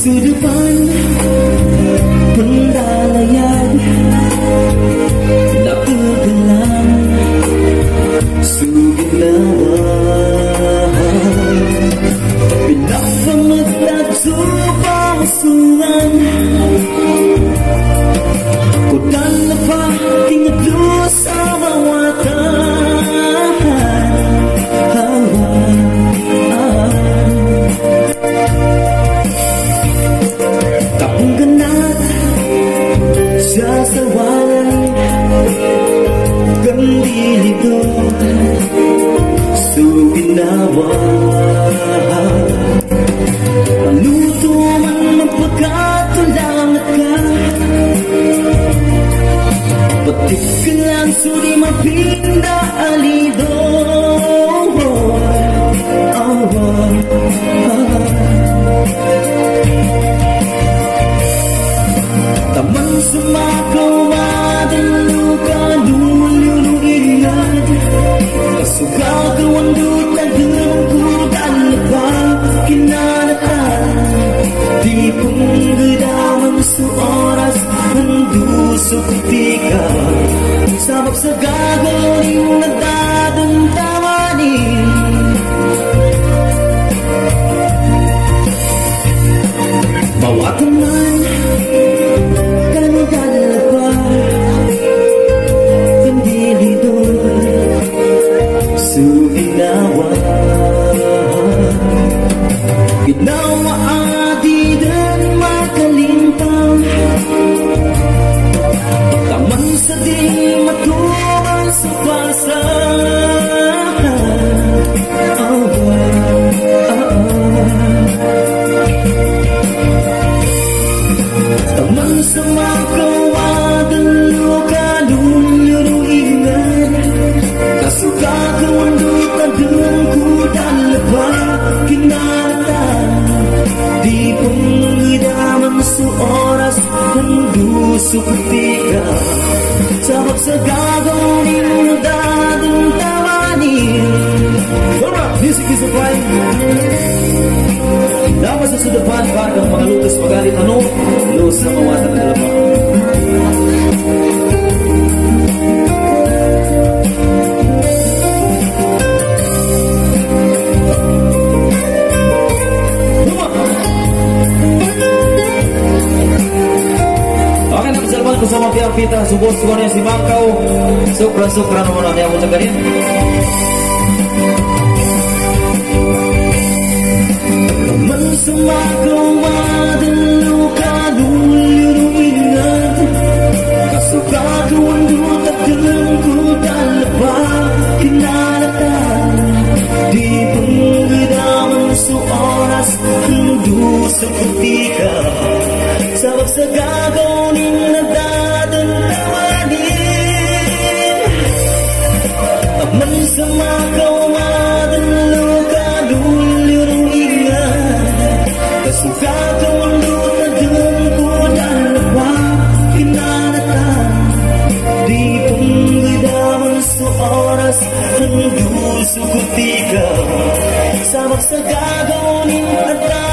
Sudupan pendalayan napegelang suginawa pinapamagat subangsuan kodan lepa tinggal lu sama watan hawa kapung genat sasawan gandilito suginawa maluto man magpagkatulangat ka batik ka lang suri mapinda alido taman sumakaw madan luka lulu ingat kasugagawan duta gerungku dan lepa kinanatan di penggedaman suoras mendusuk tiga sabab segagaw ning nagdadang tamani bawa teman kan dalpa pendilidor suginawa ginawa adi dan makalintang taman sa di matuman sa pasa taman sa makawadan luka lulu ingat kasugagawan duta gerungku dan lepa kinatan di penggedaman suoras mendusuk tiga sabab segagaw ning nagdadang tamani. Alright, music is a flying dapat sa sudapan para kang magalutos magalit ano lo sa mawatan na lapa okay na kasalaman ko sa mga piyapita subos ko na si Makaw sukra naman ang yawon sa ganyan man sumakaw madan luka lulu ingat kasugagawan duta gerungku dan lepa kinalatan di penggedaman suoras mendusuk ketika sabab segagaw ning nagdadang tamani man sumakaw madan luka lulu kasugagawan duta gerungku dan lepa kinalatan di penggedaman suoras mendusuk ketika sabab segagaw ning nagdadang